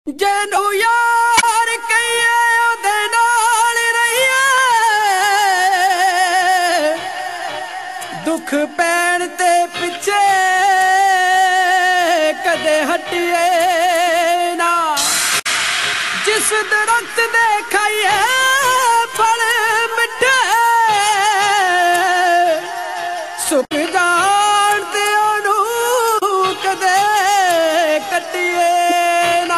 ਜਿਹਨੂੰ ਯਾਰ ਕਹੀਏ ਉਹਦੇ ਨਾਲ ਰਹੀਏ, ਦੁੱਖ ਪੈਣ ਤੇ ਪਿੱਛੇ ਕਦੇ ਹਟੀਏ ਨਾ। ਜਿਸ ਦਰਖਤ ਦੇ ਖਾਈਏ ਫਲ ਮਿੱਠੇ, ਸੁੱਕ ਜਾਣ ਤੇ ਉਹਨੂੰ ਕਦੇ ਕੱਟੀਏ ਨਾ।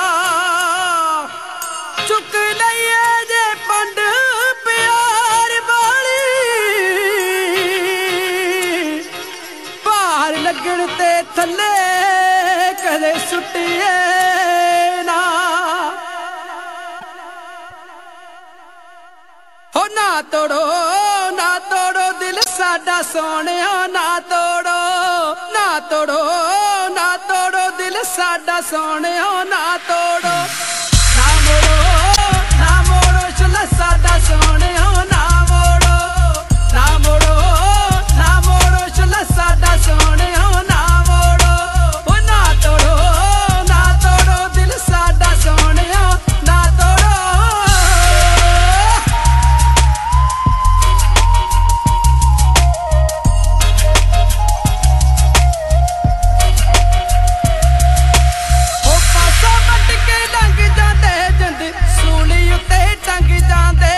ਚੁੱਕ ਲਈਏ ਜੇ ਪੰਡ ਪਿਆਰ ਵਾਲੀ, ਭਾਰ ਲੱਗਣ ਤੇ ਥੱਲੇ ਕਦੇ ਸੁੱਟੀਏ ਨਾ। ਹੋ ਨਾ ਤੋੜੋ ਨਾ ਤੋੜੋ ਦਿਲ ਸਾਡਾ ਸੋਹਣਿਆ, ਨਾ ਤੋੜੋ ਨਾ ਤੋੜੋ ਨਾ ਤੋੜੋ ਦਿਲ ਸਾਡਾ ਸੋਹਣਿਆ, ਨਾ ਤੋੜੋ ਨਾ ਮੋੜੋ ਨਾ ਮੋੜੋ ਛੱਲਾ ਸਾਡਾ ਸੋਹਣਿਆ, ਨਾ ਮੋੜੋ ਨਾ ਮੋੜੋ ਨਾ ਮੋੜੋ ਛੱਲਾ ਸਾਡਾ ਸੋਹਣਿਆ, ਨਾ ਮੋੜੋ। ਉਹ ਨਾ ਤੋੜੋ ਨਾ ਤੋੜੋ ਦਿਲ ਸਾਡਾ ਸੋਹਣਿਆ, ਨਾ ਤੋੜੋ। ਸੂਲੀ ਉੱਤੇ ਟੰਗ ਜਾਂਦੇ,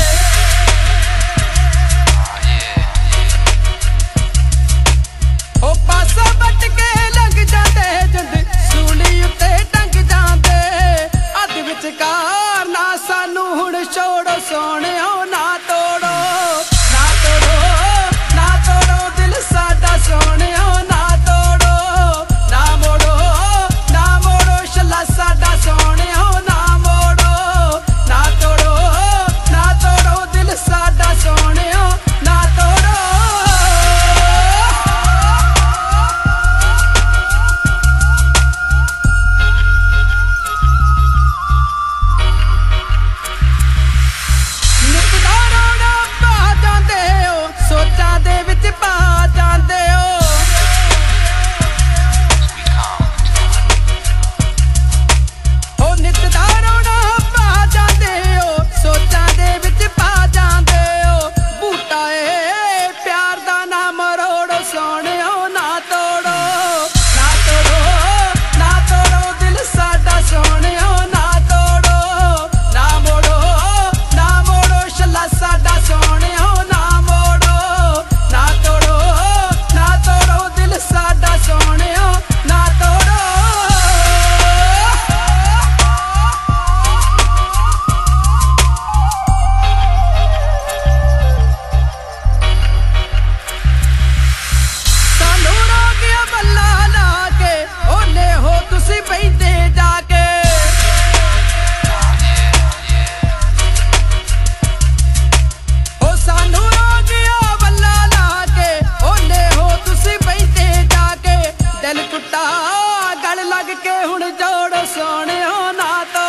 ਉਹ ਪਾਸਾ ਵੱਟ ਕੇ ਲੰਘ ਜਾਂਦੇ ਜੰਦ, ਸੂਲੀ ਉੱਤੇ ਟੰਗ ਜਾਂਦੇ। ਅੱਧ ਵਿਚਕਾਰ ਨਾ ਸਾਨੂੰ ਹੁਣ ਛੋੜੋ ਸੋਹਣਿਓ, ਨਾ ਤੋੜੋ ਨਾ ਤੋੜੋ ਨਾ ਤੋੜੋ ਦਿਲ ਸਾਡਾ ਸੋਹਣਿਓ, ਨਾ ਤੋੜੋ ਨਾ ਮੋੜੋ ਨਾ ਮੋੜੋ ਛੱਲਾ ਸਾਡਾ ਸੋਹਣਿਓ, ਨਾ ਮੋੜੋ ਨਾ ਤੋੜੋ ਨਾ ਤੋੜੋ ਦਿਲ ਸਾਡਾ ਸੋਹਣਿਓ, ਨਾ ਤੋੜੋ। ਸੋਚਾਂ ਦੇ ਵਿੱਚ ਪਾ ਜਾਂਦੇ ਹੋ, ਉਹ ਨਿੱਤ ਦਾ ਰੌਣਾ ਪਾ ਜਾਂਦੇ ਹੋ, ਸੋਚਾਂ ਦੇ ਵਿੱਚ ਪਾ ਜਾਂਦੇ ਹੋ। ਬੂਟਾ ਏ ਪਿਆਰ ਦਾ ਨਾ ਮਰੋੜੋ ਸੋਹਣਿਓ, ਨਾ ਤੋੜੋ ਨਾ ਤੋੜੋ ਨਾ ਤੋੜੋ ਦਿਲ ਸਾਡਾ ਸੋਹਣਿਓ, ਨਾ ਤੋੜੋ ਨਾ ਮੋੜੋ ਨਾ ਮੋੜੋ ਛੱਲਾ ਸਾਡਾ ਸੋਹਣਿਓ, ਨਾ ਮੋੜੋ ਨਾ ਤੋੜੋ ਨਾ ਤੋੜੋ ਦਿਲ ਸਾਡਾ ਸੋਹਣਿਓ, ਨਾ ਤੋੜੋ। ਸਾਨੂੰ ਰੋਕਿਆ ਬੱਲਾ ਲਾ ਕੇ, ਓਲੇ ਹੋ ਤੁਸੀਂ ਬੈਠੇ ਜਾ ਕੇ। ਉਹ ਸਾਨੂੰ ਰੋਕਿਆ ਬੱਲਾ ਲਾ ਕੇ, ਓਲੇ ਹੋ ਤੁਸੀਂ ਬੈਠੇ ਜਾ ਕੇ। ਦਿਲ ਟੁੱਟਾ ਗਲ ਲੱਗ ਕੇ ਹੁਣ ਜੋੜੋ ਸੋਹਣਿਓ, ਨਾ